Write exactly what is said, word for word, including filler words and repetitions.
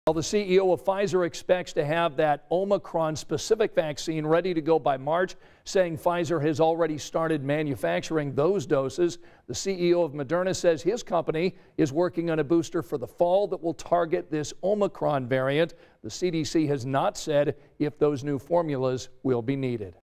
Well, the C E O of Pfizer expects to have that Omicron-specific vaccine ready to go by March, saying Pfizer has already started manufacturing those doses. The C E O of Moderna says his company is working on a booster for the fall that will target this Omicron variant. The C D C has not said if those new formulas will be needed.